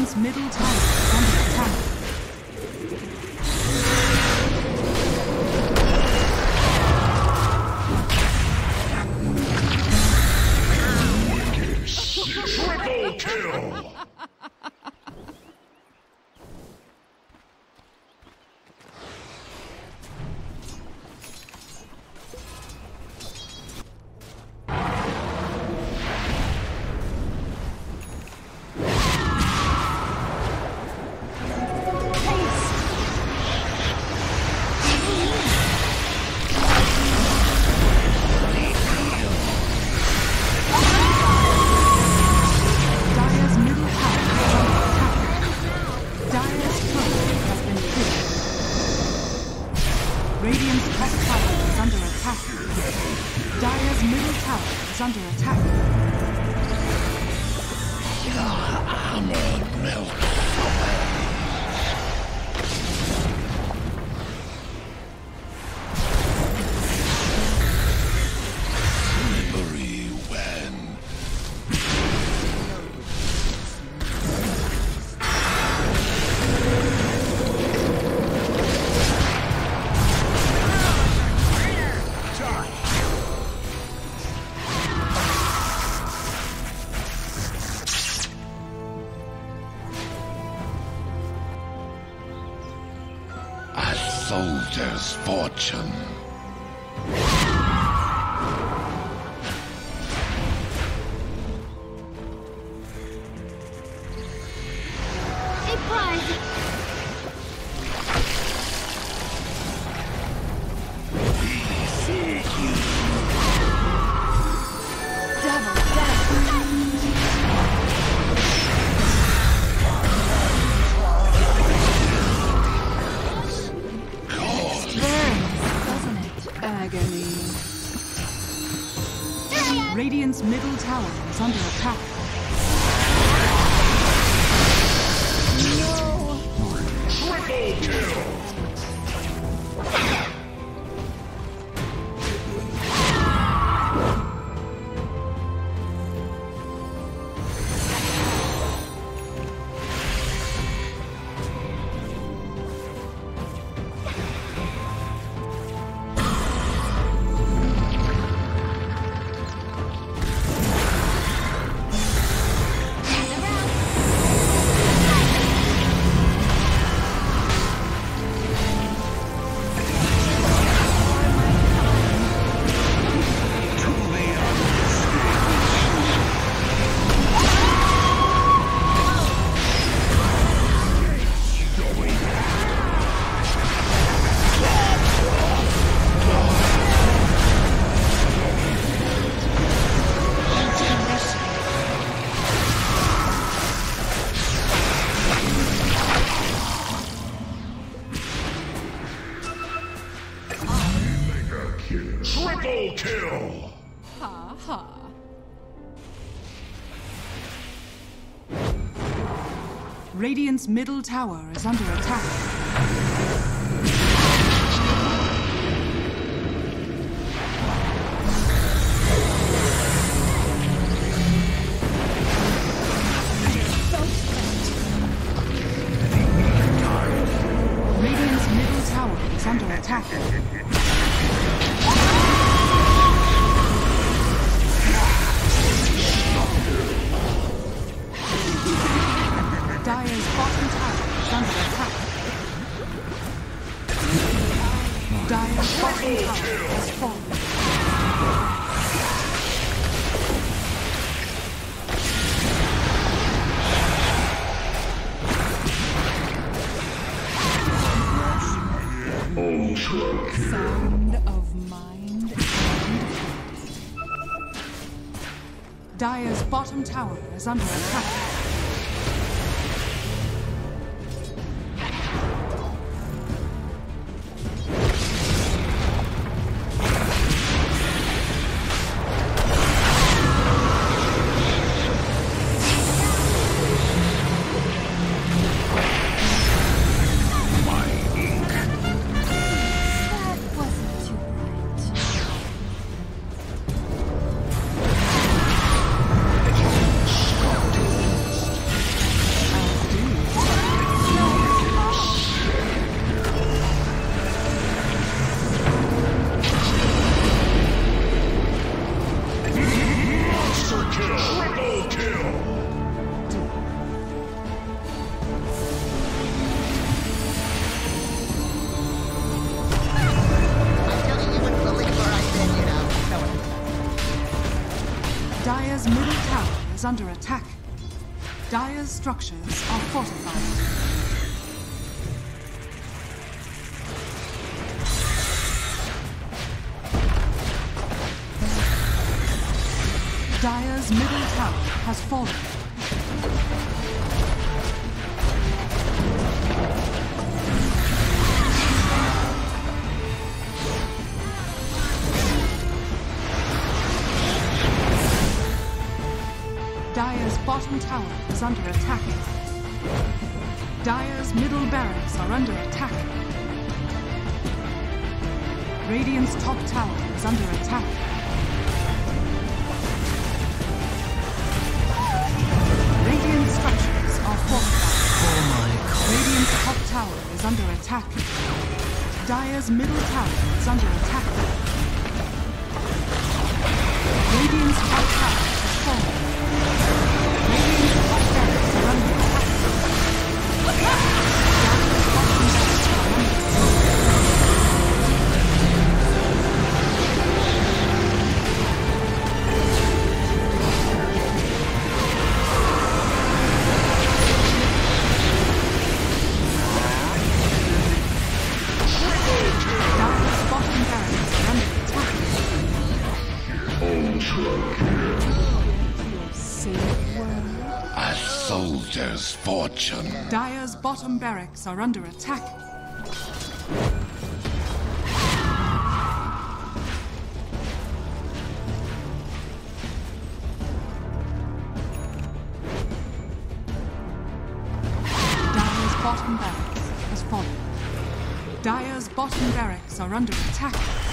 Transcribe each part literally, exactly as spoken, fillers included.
Radiant's middle tower is under attack. Triple kill! Under attack. Your armor melts away. Slippery when. Soldier's fortune. A prize. We seek you. Double death. Agony. Radiant's middle tower is under attack. No. Triple kill! Triple kill! Ha ha. Radiant's middle tower is under attack. Radiant's middle tower is under attack. Dire's bottom tower is under attack. Dire's bottom tower has fallen. Sound of mind and heart. Dire's bottom tower is under attack. Dire's middle tower is under attack. Dire's structures are fortified. Dire's middle tower has fallen. Dire's bottom tower is under attack. Dire's middle barracks are under attack. Radiant's top tower is under attack. Radiant structures are fortified. Oh my god. Radiant's top tower is under attack. Dire's middle tower is under attack. Radiant's top tower has fallen. Radiant's top barracks are under attack. Dire's bottom barracks are under attack. A soldier's fortune. Dire's bottom barracks are under attack. Dire's bottom barracks has fallen. Dire's bottom barracks are under attack.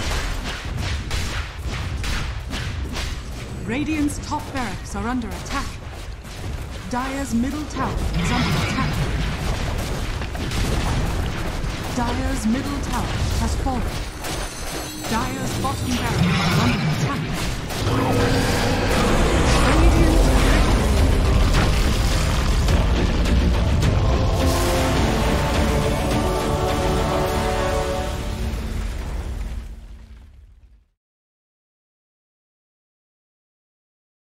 Radiant's top barracks are under attack. Dire's middle tower is under attack. Dire's middle tower has fallen. Dire's bottom barracks are under attack.